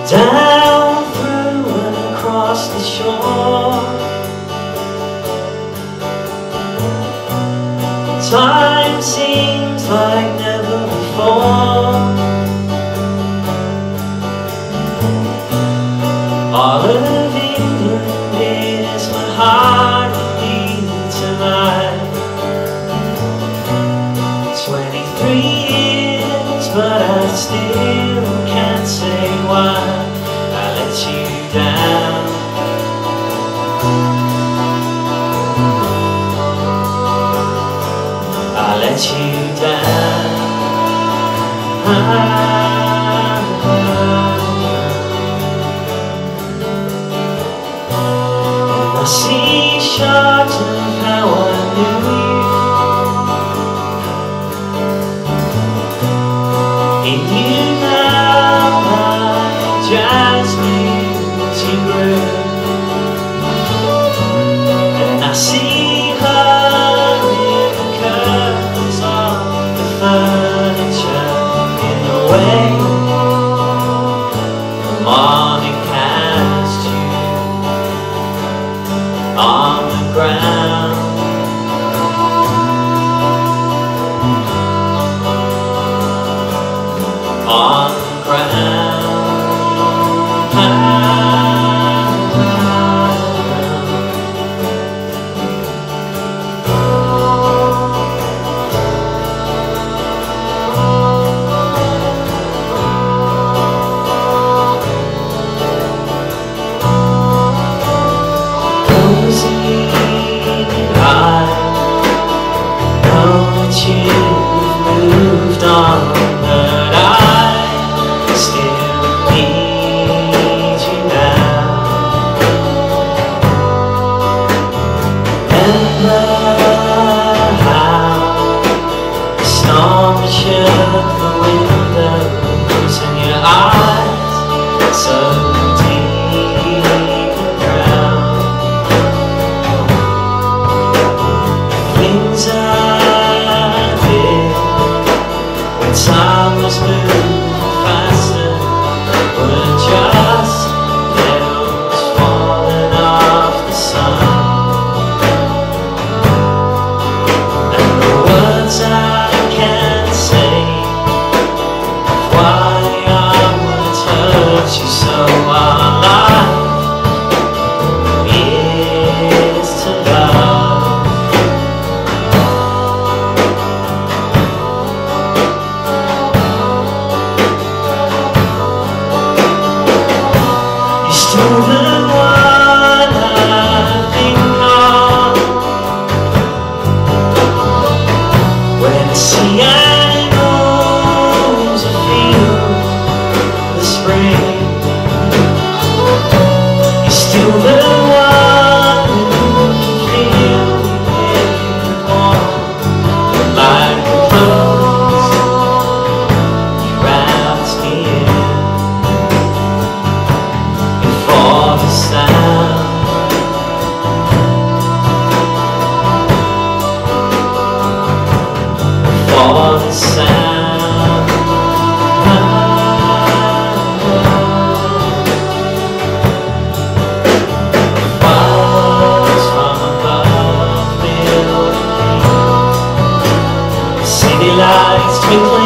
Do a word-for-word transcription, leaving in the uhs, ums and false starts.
down through and across the shore. Time seems like never before. All of England is my heartbeat tonight. Twenty-three years, but I still can't say why I let you down. I let you down. And I see shards of how I knew you. In you now, like jasmine you grew. And I see her in the curtains of the furniture, in the way the morning cast you on the ground. On the ground. You've moved on, but I still need you now. Remember how the storm shook the windows and your eyes so deep and brown. Things I time was moving faster, were just petals falling off the sun. And the words I can't say why I would hurt you so. Our life is to love. Still the one I think of when I see animals and feel the spring. You're still the one who can feel it warm, like the clothes you wrapped me in. For the sound, for the sound, falls from above, building city lights twinkle.